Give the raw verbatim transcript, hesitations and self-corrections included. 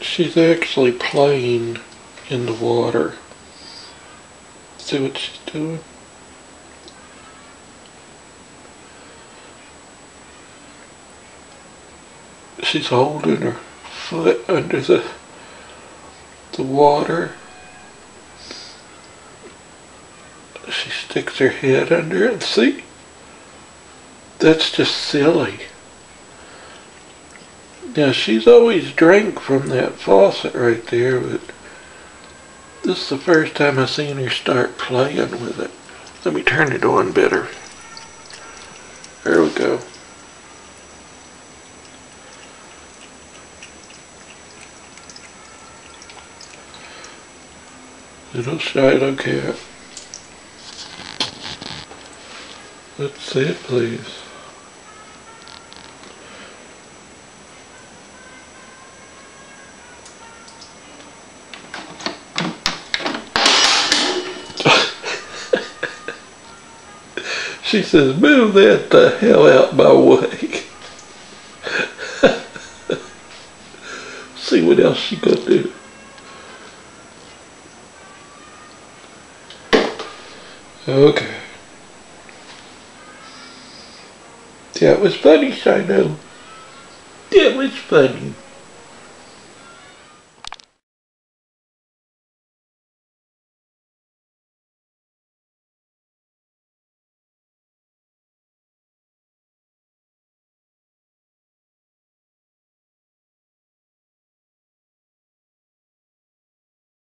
She's actually playing in the water. See what she's doing? She's holding her foot under the the water. She sticks her head under it. See? That's just silly. Now she's always drank from that faucet right there, but this is the first time I've seen her start playing with it. Let me turn it on better. There we go. Little Shiloh Cat. Let's see it, please. She says, move that the hell out my way. See what else she gonna do. Okay. That was funny, Shiloh. That was funny.